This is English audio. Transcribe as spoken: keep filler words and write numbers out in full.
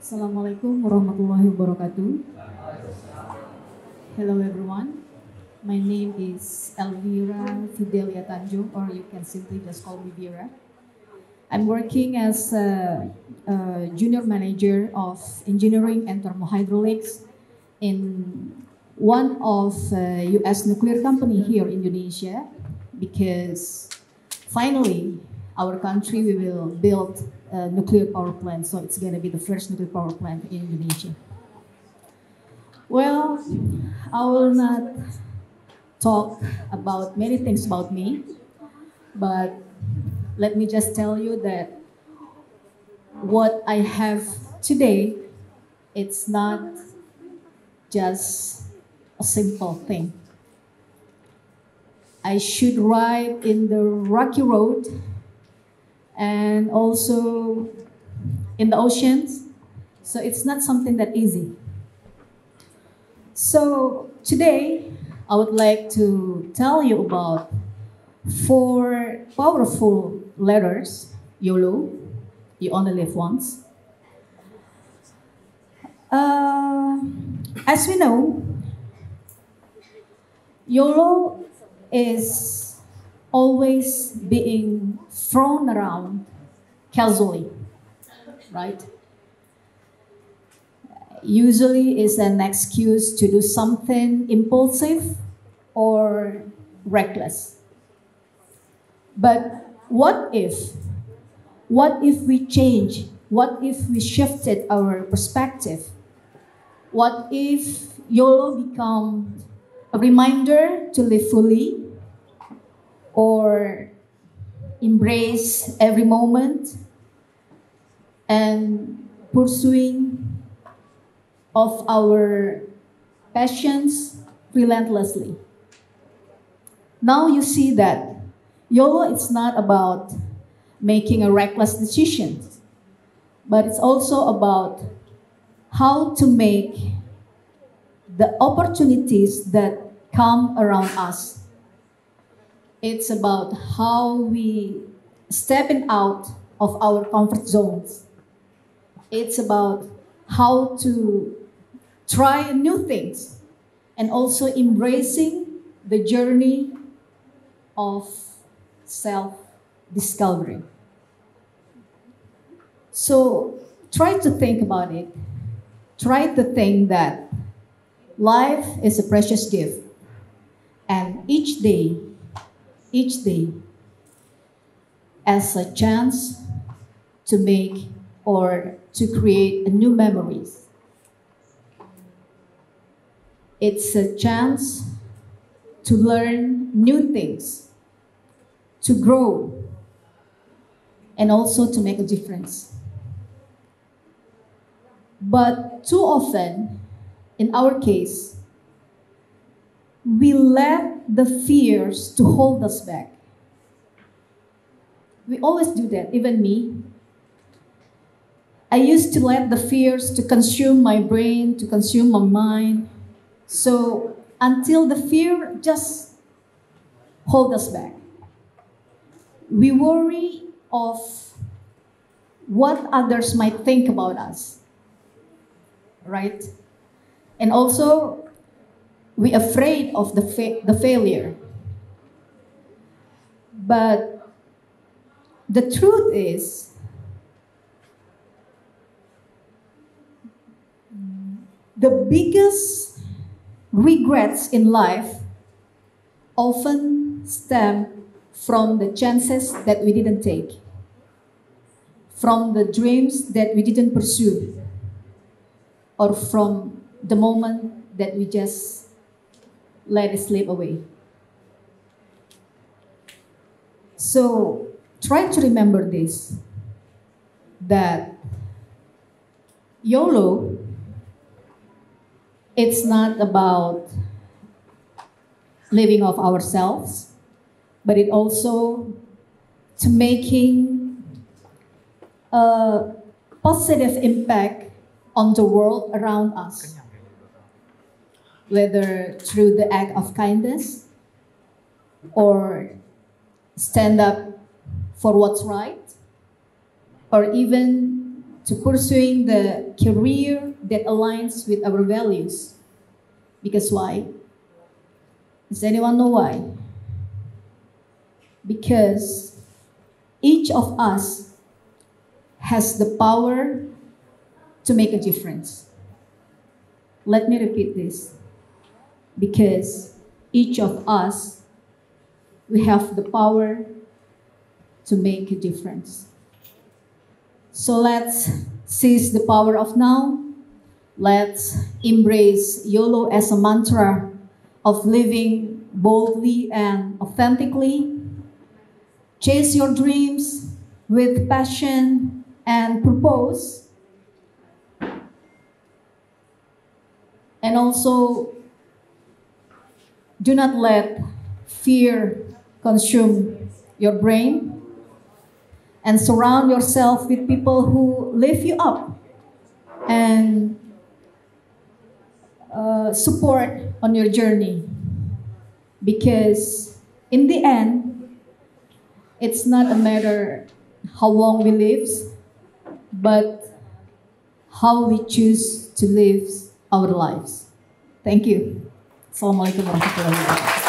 Assalamualaikum warahmatullahi wabarakatuh. Hello everyone. My name is Elvira Tanjung, or you can simply just call me Vera. I'm working as a, a junior manager of engineering and thermohydraulics in one of uh, U S nuclear company here in Indonesia, because finally our country we will build a nuclear power plant, so it's going to be the first nuclear power plant in Indonesia. Well, I will not talk about many things about me, but let me just tell you that what I have today, it's not just a simple thing. I should ride in the rocky road and also in the oceans, so it's not something that easy. So today, I would like to tell you about four powerful letters. YOLO, you only live once. Uh, as we know, YOLO is always being thrown around casually, right? Usually is an excuse to do something impulsive or reckless. But what if, what if we change? What if we shifted our perspective? What if YOLO become a reminder to live fully, or embrace every moment and pursuing of our passions relentlessly? Now you see that YOLO is not about making a reckless decision, but it's also about how to make the opportunities that come around us. It's about how we stepping out of our comfort zones. It's about how to try new things and also embracing the journey of self-discovery. So try to think about it. Try to think that life is a precious gift, and each day, each day as a chance to make or to create a new memories. It's a chance to learn new things, to grow, and also to make a difference. But too often, in our case, we let the fears to hold us back. We always do that, even me. I used to let the fears to consume my brain, to consume my mind. So until the fear just hold us back. We worry of what others might think about us, right? And also, we're afraid of the, fa the failure. But the truth is, the biggest regrets in life often stem from the chances that we didn't take, from the dreams that we didn't pursue, or from the moment that we just let it slip away. So try to remember this, that YOLO, it's not about living off ourselves, but it also to making a positive impact on the world around us, whether through the act of kindness or stand up for what's right, or even to pursuing the career that aligns with our values. Because why? Does anyone know why? Because each of us has the power to make a difference. Let me repeat this. Because each of us, we have the power to make a difference. So let's seize the power of now. Let's embrace YOLO as a mantra of living boldly and authentically. Chase your dreams with passion and purpose. And also, do not let fear consume your brain, and surround yourself with people who lift you up and uh, support on your journey. Because in the end, it's not a matter how long we live, but how we choose to live our lives. Thank you. Assalamualaikum warahmatullahi wabarakatuh.